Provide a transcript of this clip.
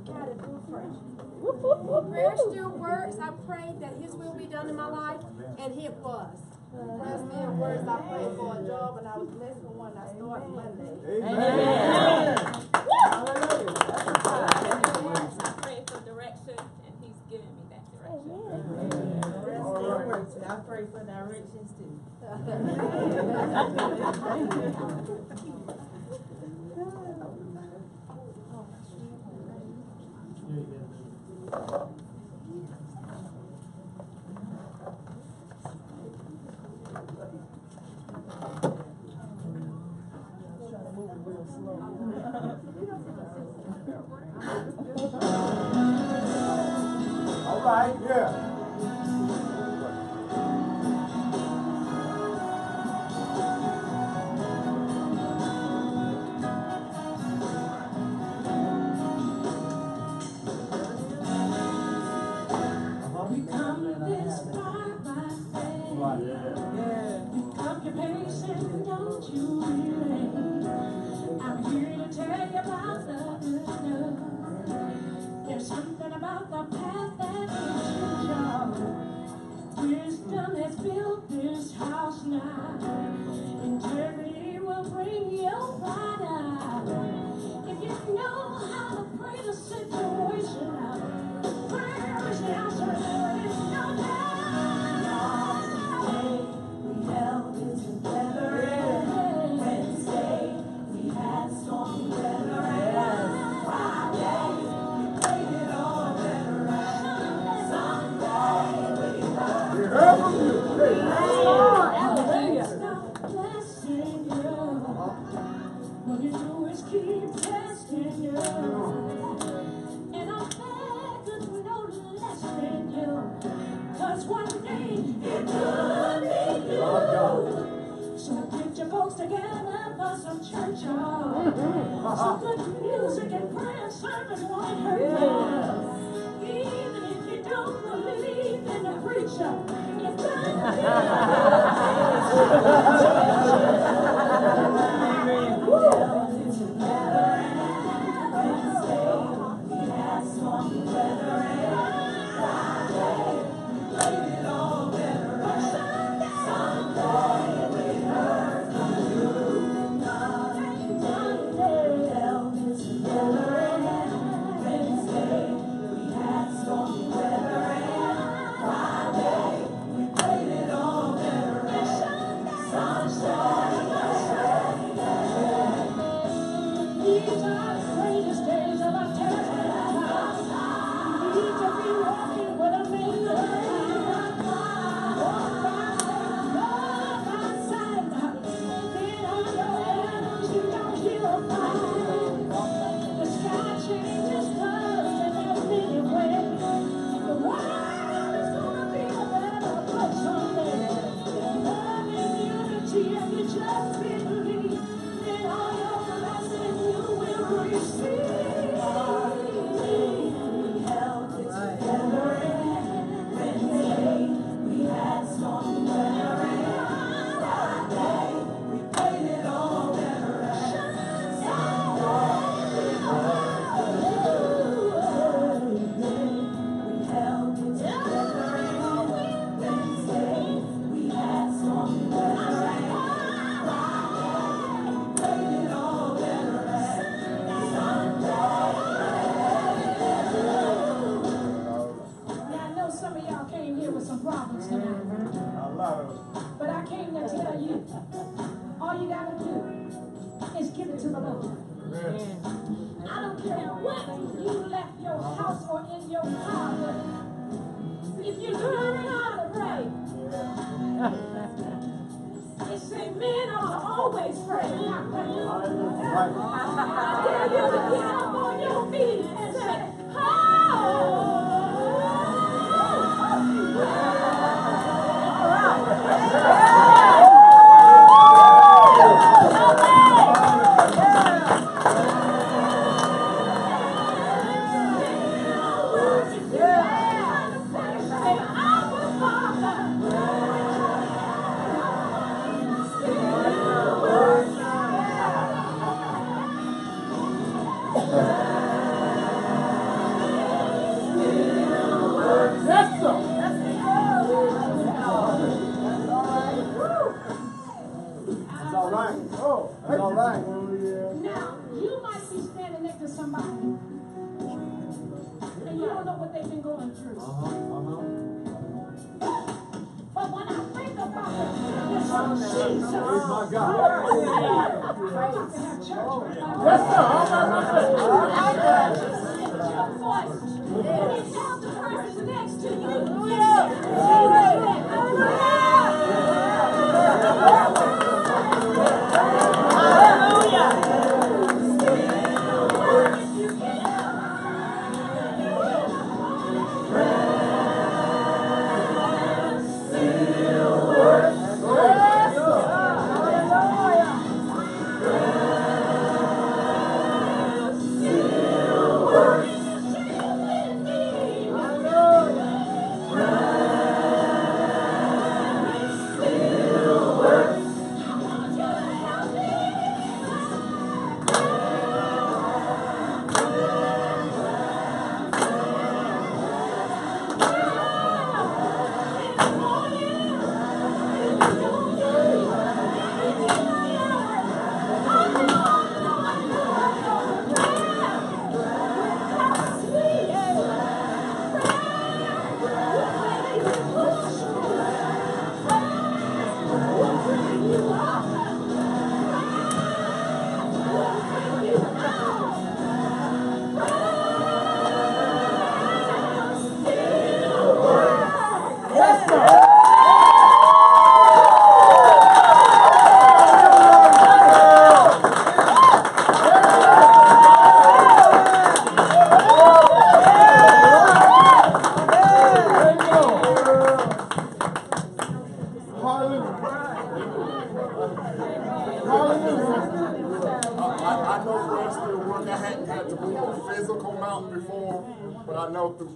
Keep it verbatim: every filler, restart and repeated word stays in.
Prayer still works. I prayed that His will be done in my life, and it was. Prayer still works. I prayed for a job, and I was blessed for one. I started Monday. Amen. I prayed for direction, and He's given me that direction. Prayer still works. I pray for directions too. All right, yeah. We come this far by faith. Right, yeah. We come your patient, don't you relate? I'm here to tell you about the good news. There's something about the path that gives you joy. Wisdom has built this house now. Integrity will bring you pride out. If you know how to pray the situation out, prayer is the answer. There is no doubt. We held it together. Wednesday, we had stormy weather. Friday, we played it all better. Sunday, we heard. We heard from you. Hey. Stop blessing you. What you do is keep testing you. And I'm better to know less than you. Cause one day it could be you. So get your folks together for some church, y'all. Some good music and prayer service won't hurt you. Even if you don't believe in the preacher, it's gonna These are the greatest days of our time. We need to be walking with a man. Walk by faith, walk by sight. Get on your hands, you don't hear a fight. The sky changes colors in a many ways. The world is gonna be a better place someday. Love and unity, and you just believe in all your blessings you will receive. We held it together. Wednesday, we had stormy weather. Friday, we played it all better. Sunday, we heard you. We held it together. Wednesday, we had stormy weather. Some of y'all came here with some problems tonight. But I came to tell you, all you gotta do is give it to the Lord. I don't care what you left your house or in your car with. If you're learning how to pray, it say men ought to always pray, not pray. I dare you to get up on your feet and say, oh! what they've been going through. Uh-huh, uh-huh. But when I think about the goodness of Jesus, Praise my God. have church with my Yes, sir. All right, my friend. Lift your voice. Reach out the person next to you. I, I know we're still working. I hadn't had to move a physical mountain before, but I know through